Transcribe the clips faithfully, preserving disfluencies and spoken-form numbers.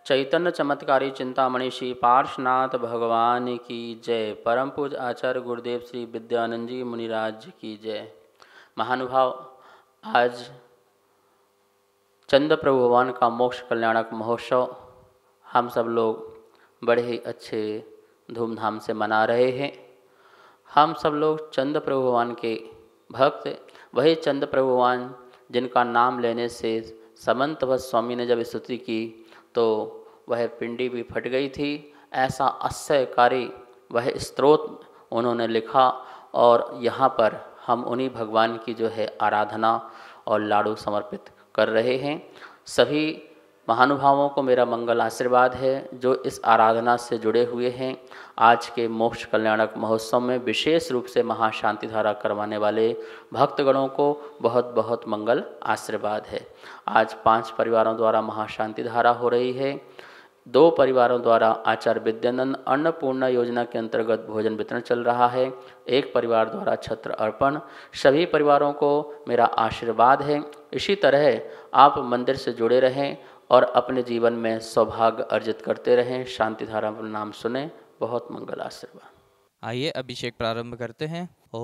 चैतन्य चमत्कारी चिंतामणि श्री पार्श्वनाथ भगवान की जय। परम पूज आचार्य गुरुदेव श्री विद्यानंद जी मुनिराज जी की जय। महानुभाव, आज चंद्र प्रभु भगवान का मोक्ष कल्याणक महोत्सव हम सब लोग बड़े ही अच्छे धूमधाम से मना रहे हैं। हम सब लोग चंद्र प्रभु भगवान के भक्त, वही चंद्र प्रभु भगवान जिनका नाम लेने से समंत भट्ट स्वामी ने जब स्तुति की तो वह पिंडी भी फट गई थी। ऐसा आश्चर्यकारी वह स्तोत्र उन्होंने लिखा और यहाँ पर हम उन्हीं भगवान की जो है आराधना और लाडू समर्पित कर रहे हैं। सभी महानुभावों को मेरा मंगल आशीर्वाद है जो इस आराधना से जुड़े हुए हैं। आज के मोक्ष कल्याणक महोत्सव में विशेष रूप से महाशांति धारा करवाने वाले भक्तगणों को बहुत बहुत मंगल आशीर्वाद है। आज पांच परिवारों द्वारा महाशांति धारा हो रही है। दो परिवारों द्वारा आचार्य विद्यानंद अन्नपूर्णा योजना के अंतर्गत भोजन वितरण चल रहा है। एक परिवार द्वारा छत्र अर्पण। सभी परिवारों को मेरा आशीर्वाद है। इसी तरह आप मंदिर से जुड़े रहें और अपने जीवन में सौभाग्य अर्जित करते रहें। शांति धारा नाम सुने। बहुत मंगल आशीर्वाद। आइए अभिषेक प्रारंभ करते हैं। ओम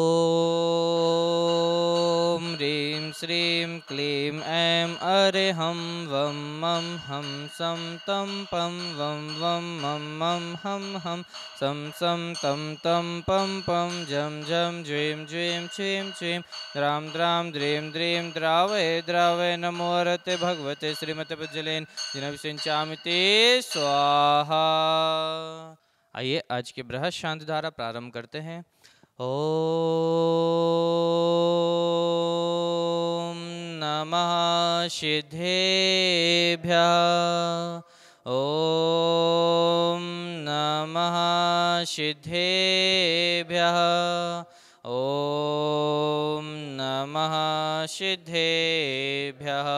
ह्रीं श्रीं क्लीं ऐं अरिहं वं मं हं सं तं पं वं वं मं मं हं हं सं सं तं तं पं पं जं जं ज्वीं ज्वीं छीं छीं द्रां द्रां द्रीं द्रीं द्रावय द्रावय नमो हरते भगवते श्रीमते पुज्जलेन जिनभिषिञ्चामि ते स्वाहा। आइए आज के बृहद शांति धारा प्रारंभ करते हैं। ओम नमः सिद्धेभ्यः। ओम नमः सिद्धेभ्यः। ओम नमः सिद्धेभ्यः।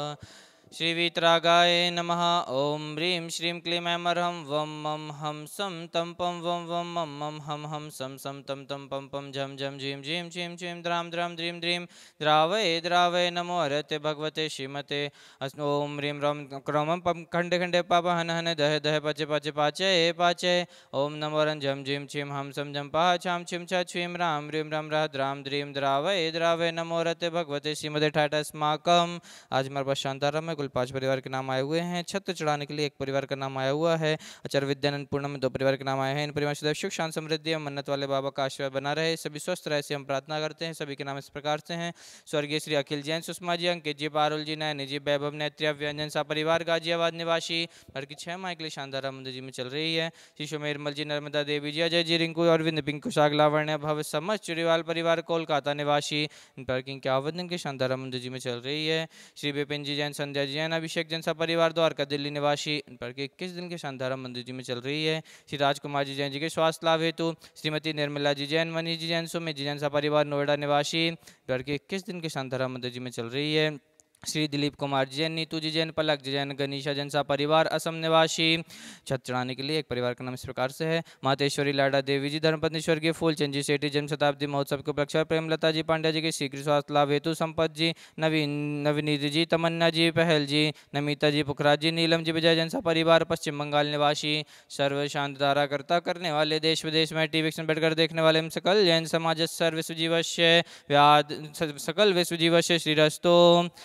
श्री वीतरागाय नमः। ओम ह्रीं श्रीं क्लीं ऐं अरिहं वं मं हं सं तं पं वं वं मं मं हं हं सं सं तं तं पं पं झं झं झीं झीं छीं छीं द्रां द्रां द्रीं द्रीं द्रावय द्रावय नमो हरते भगवते श्रीमते अस् ओम ह्रीं रं क्रमं पं खण्डे खण्डे पाप हन हन दह दह पचे पचे पाचय पाचय। ओम नमो रं झं झीं छीं हं सं झं पाह छां छिं छा छीं रां ह्रीं रं रः द्रां द्रीं द्रावय द्रावय नमो हरते भगवते श्रीमते ठाठ अस्माकम्। आज हमारे पास शांतारा में कुल पांच परिवार के नाम आए हुए हैं। छत्र चढ़ाने के लिए एक परिवार का नाम आया हुआ है। आचार्य विद्यानंद पूर्णम में दो परिवार के नाम आए हैं। इन परिवार से सुख शांति समृद्धि और मन्नत वाले बाबा का आशीर्वाद बना रहे, सभी स्वस्थ रहे, ऐसी हम प्रार्थना करते हैं। सभी के नाम इस प्रकार से हैं। स्वर्गीय श्री अखिल जैन, सुषमा जी, अंकित जी, पारुल जी, नयनी जी, वैभव, नेत्रिया, व्यंजन सा परिवार गाजियाबाद निवासी घर की छह माह के लिए शानदार मंदिर जी में चल रही है। श्री सोमेरमल जी, नर्मदा देवी जी, अजय जी, रिंकू अरविंद, पिंकू साग, लावण्य, भव, समस्त चुरीवाल परिवार कोलकाता निवासी इन पर की इक्यावन दिन के शानदार मंदिर जी में चल रही है। श्री विपिन जी जैन, संध्या जी जैन, अभिषेक जैन सा परिवार द्वारका दिल्ली निवासी इन पर के इक्कीस दिन के शानदारा मंदिर जी में चल रही है। श्री राजकुमार जी जैन जी के स्वास्थ्य लाभ हेतु श्रीमती निर्मला जी जैन, मनीष जी जैन, सुमित जी जैन सा परिवार नोएडा निवासी घर के इक्कीस दिन के शानदारा मंदिर जी में चल रही है। श्री दिलीप कुमार जी जैन, नीतू जी जैन, पलक जी जैन, गनीशा जैन सा परिवार असम निवासी छत चढ़ाने के लिए एक परिवार का नाम इस प्रकार से है। मातेश्वरी लाडा देवी जी, धर्मपत्नी स्वर्गीय फूलचंद जी सेठी जन्म शताब्दी महोत्सव के उपलक्ष्य प्रेमलता जी पांड्या जी के शीघ्र स्वास्थ्य लाभ हेतु संपत जी, नवीन नवनीत जी, तमन्ना जी, पहल जी, नमिता जी, पुखराज जी, नीलम जी, विजय जैन सा परिवार पश्चिम बंगाल निवासी सर्व शांत धारा करता करने वाले देश विदेश में टीवी बैठकर देखने वाले हम सकल जैन समाज सर्व सुजीवश्य व्याध सकल विश्व जीवश्य श्रीरस्तो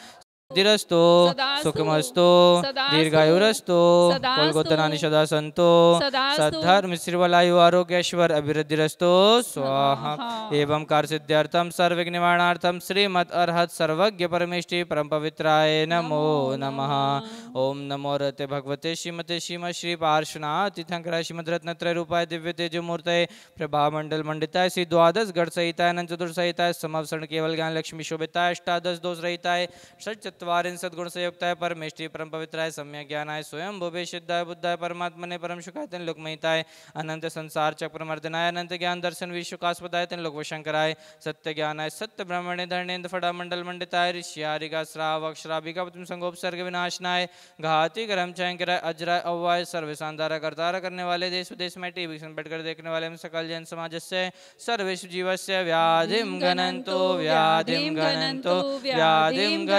दिरस्तो सुखमस्तो दीर्घायुरस्तो कोलगोतनानि सदा संतो सद्धर्म श्रीवलायु आरोग्यश्वर अभिवृद्धिरस्तो स्वाहा। एवं कार्य सिद्ध्यर्थम सर्वज्ञ निवारणार्थम श्रीमद अरहत सर्वज्ञ परमेष्टि परम पवित्राय नमो नमः। ओम नमो रते भगवते श्रीमते श्रीमद श्री पार्श्वनाथ तीर्थंकराय श्रीमद रत्नत्रय रूपाय दिव्य तेजो मूर्तये प्रभा मंडल मंडिताय श्री द्वादश गढ़ सहिताय अनंत चतुर सहिताय समावसरण केवल ज्ञान लक्ष्मी शोभिताय अष्टादश दोष रहिताय षट चत्वारिंशत् गुण संयुक्ताय परमेष्टि परम पवित्राय सम्यक ज्ञानाय स्वयं भुवे सिद्धाय बुद्धाय परमात्मने परम सुखाय तेन लोकमहिताय अनंत संसार चक्रमर्दनाय अनंत ज्ञान दर्शन विश्वकास्पदाय तेन लोकवशंकराय सत्य ज्ञानाय सत्य ब्रह्मणे धरणेन्द्र फड़ा मंडल मंडिताय ऋषियारिका श्रावक श्राविका पतम संगोपसर्ग विनाशनाय घाती करम चयंकराय अजराय अव्वाय सर्व शानदारा करतारा करने वाले देश विदेश में टीवी बैठकर देखने वाले हम सकल जन समाज से सर्वेषु जीवस्य व्याधिम घनंतो व्याधिम घनंतो व्याधिम घनंतो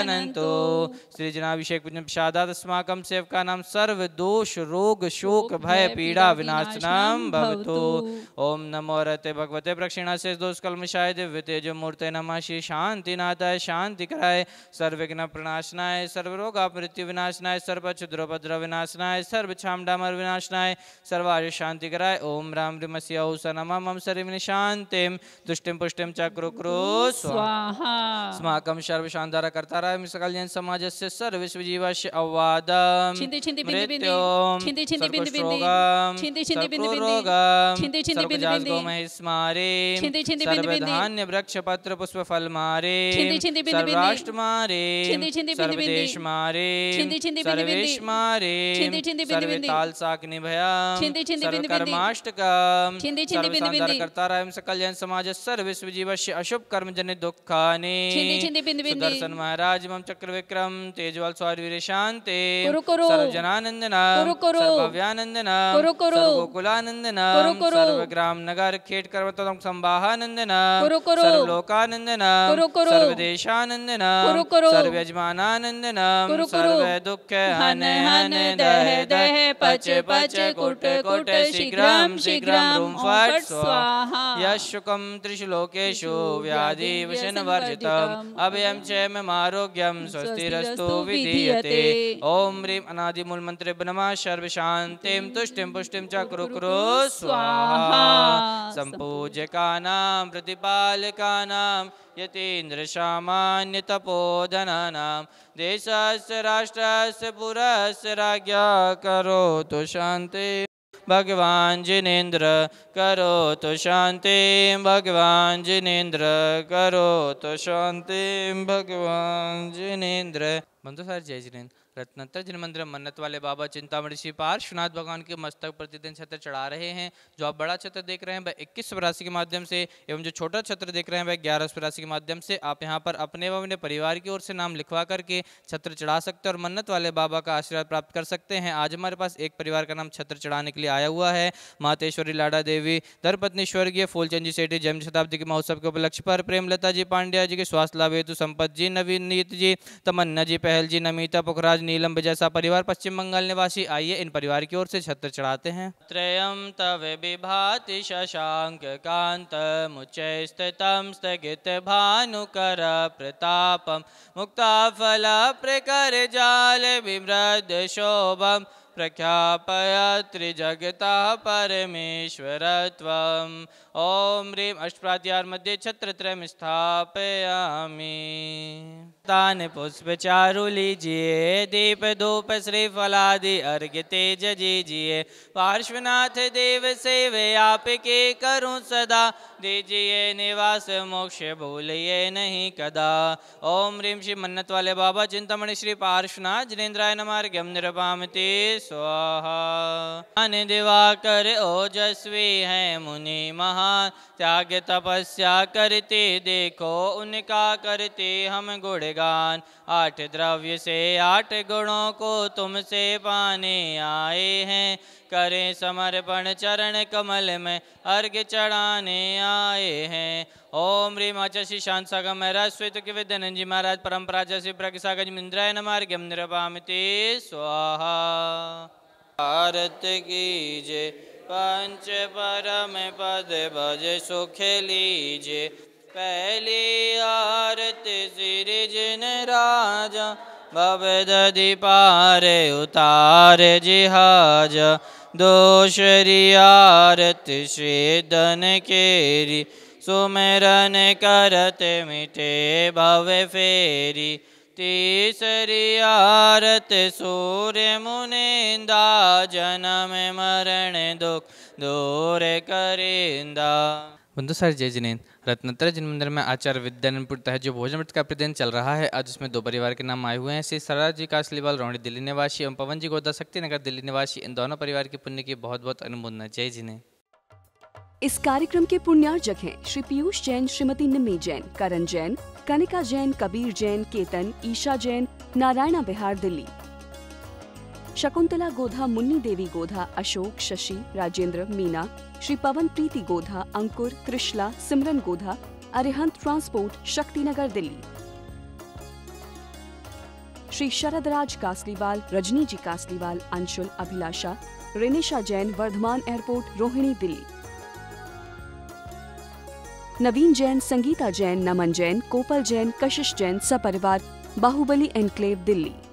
श्री जनाभिषेक पूजन प्रसादात अस्माकं सेवकानां सर्व दोष रोग शोक भय पीड़ा विनाशनम भवतु। ओम नमो रते भगवते प्रक्षिणाशेष दोष कल्मषाय दिव्य तेज मूर्ते नमः। श्री शांतिनाथाय शांति कराय सर्वविघ्न प्रणाशनाय सर्वरोग मृत्यु विनाशनाय सर्व क्षुद्रोपद्रव विनाशनाय सर्व छामडामर विनाशनाय सर्वार्य शांति कराय। ओम राम ह्रीमस्यौ सनमः मम शरीर शांतिम तुष्टिम पुष्टिम चक्रो क्रो स्वाहा। अस्माकं सर्व शांतार कर्ताराय सकल समाजस्य सर्व विश्वजीवस्य अवादम छिंदी छिंदी बिंदी बिंदी मृत्युम छिंदी छिंदी बिंदी बिंदी सर्वशोगम छिंदी छिंदी बिंदी बिंदी सर्वरोगम छिंदी छिंदी बिंदी बिंदी सर्वजागो महिस्मारे छिंदी छिंदी बिंदी बिंदी सर्वधान्य वृक्ष पत्र पुष्प फल मारे छिंदी छिंदी बिंदी बिंदी सर्वराष्ट्र मारे छिंदी छिंदी बिंदी बिंदी सर्वदेश मारे छिंदी छिंदी बिंदी बिंदी सर्वेश मारे छिंदी छिंदी बिंदी बिंदी सर्वताल साक निभयम छिंदी छिंदी बिंदी बिंदी सर्वकर्माष्टकम छिंदी छिंदी बिंदी बिंदी सर्वसांधारकर्ताराय सकल जन समाज सर्व विश्वजीवस्य अशुभ कर्म जनित दुःखानि छिंदी छिंदी बिंदी बिंदी सुदर्शन महाराज मम चक्र विक्रम तेजवाल स्वारवीर शांति कुरु कुरु सर्वजनानंदना कुरु कुरु सर्वभव्यानंदना कुरु कुरु सर्वगोकुलानंदना कुरु कुरु सर्वग्राम नगर खेट कर्मतम संवाहानंदना कुरु कुरु सर्वलोकानंदना कुरु कुरु सर्वदेशानंदना कुरु कुरु सर्वयजमानानंदना कुरु कुरु सर्व दुख हन हन दह दह पच पच कुट कुट शीघ्रम शीघ्रम रूम फट स्वाहा। यशुकम त्रिशलोकेषु व्याधि विषन वर्जितम अभयम चैम आरोग्यम स्वस्तिरस्तु विधीयते। ओम ह्रीं अनादि मूल मंत्रे नमः सर्व शांतिम तुष्टिम पुष्टिम च कुरु कुरु स्वाहा। संपूज्यकानां प्रतिपालकानां यतीन्द्र सामान्य तपोधनानां देशस्य राष्ट्रस्य पुरस्य राज्ञा करोतु शांति। भगवान जिनेन्द्र करो तो शांति भगवान जिनेन्द्र करो तो शांति भगवान जिनेन्द्र। बंधु सर जय जिनेन्द्र। रत्नोत्तर जिन मंदिर मन्नत वाले बाबा चिंतामणि श्री पार्श्वनाथ भगवान के मस्तक प्रतिदिन छत्र चढ़ा रहे हैं। जो आप बड़ा छत्र देख रहे हैं वह इक्कीस राशि के माध्यम से एवं जो छोटा छत्र देख रहे हैं वह ग्यारह राशि के माध्यम से आप यहां पर अपने व अपने परिवार की ओर से नाम लिखवा करके छत्र चढ़ा सकते हैं और मन्नत वाले बाबा का आशीर्वाद प्राप्त कर सकते हैं। आज हमारे पास एक परिवार का नाम छत्र चढ़ाने के लिए आया हुआ है। मातेश्वरी लाडा देवी धर्मपत्नी स्वर्गीय फूलचंद जी सेठी जन्म शताब्दी के महोत्सव के उपलक्ष्य पर प्रेमलता जी पांड्या जी के स्वास्थ्य लाभ हेतु संपत जी नवीनीत जी तमन्ना जी पहल जी नमिता पुखराज नीलम जैसा परिवार पश्चिम बंगाल निवासी। आइए इन परिवार की ओर से छत्र चढ़ाते हैं। त्रयम तव विभाति शशांक कांत मुच्चै स्थितम स्थगित भानुकर प्रतापम मुक्ता फल प्रकर जाल विमृद शोभम प्रख्यापय त्रिजगता परमेश्वरत्वम्। ओम ह्रीं अष्टप्रात्यार मध्ये छत्रत्रयम् स्थापयामि। तान पुष्प चारु लीजिए दीप धूप श्रीफलादि अर्घ्य तेज दीजिए। पार्श्वनाथ देव सेवे आपके करूं सदा दीजिए निवास मोक्ष भूलिए नहीं कदा। ओम ह्रीं श्री मन्नत वाले बाबा चिंतामणि श्री पार्श्वनाथ जिनेन्द्राय नमार्घ्यम निरपामति स्वाहा। अन दिवाकर ओजस्वी हैं मुनि महान त्याग तपस्या करते देखो उनका करते हम गुणगान। आठ द्रव्य से आठ गुणों को तुमसे पाने आए हैं करें समर्पण चरण कमल में अर्घ्य चढ़ाने आए हैं। ओम ह्रीं आचार्य श्री शांत सागर महाराज श्वेत के विद्यानंद जी महाराज परम्परा श्री प्रज्ञासागर इंद्राय नमार्घ्यम निरपामति स्वाहा। भारत की जय पंच परम पद भज सुख लीजे। पहली आरती श्री जिन राजा भवदधि पार उतार जिहाज। दूसरी आरती श्री धन केरी सुमिरन करत मिटे भव फेरी। तीसरी आरत सूर्य मुनिंदा जन्म मरण दुख दूर करेंदा। बंधु सर जय जिनेन्द्र। रत्नोत्तर जिन मंदिर में आचार्य विद्यानंदपुर तहत जो भोजन मृत का प्रतिदिन चल रहा है आज उसमें दो परिवार के नाम आए हुए हैं। श्री सरदार जी कासलीवाल रोहणी दिल्ली निवासी एवं पवन जी गोदा शक्ति नगर दिल्ली निवासी। इन दोनों परिवार की पुण्य की बहुत बहुत अनुमोदना। जय जिनेन्द्र। इस कार्यक्रम के पुण्यार्जक हैं श्री पीयूष जैन, श्रीमती निम्मी जैन, करण जैन, कनिका जैन, कबीर जैन, केतन, ईशा जैन, नारायणा बिहार दिल्ली। शकुंतला गोधा, मुन्नी देवी गोधा, अशोक, शशि, राजेंद्र, मीना, श्री पवन प्रीति गोधा, अंकुर, कृष्ला, सिमरन गोधा, अरिहंत ट्रांसपोर्ट, शक्तिनगर दिल्ली। श्री शरदराज कासलीवाल, रजनी जी कासलीवाल, अंशुल, अभिलाषा, रेनिशा जैन, वर्धमान एयरपोर्ट, रोहिणी, दिल्ली। नवीन जैन, संगीता जैन, नमन जैन, कोपल जैन, कशिश जैन, सपरिवार, बाहुबली एनक्लेव, दिल्ली।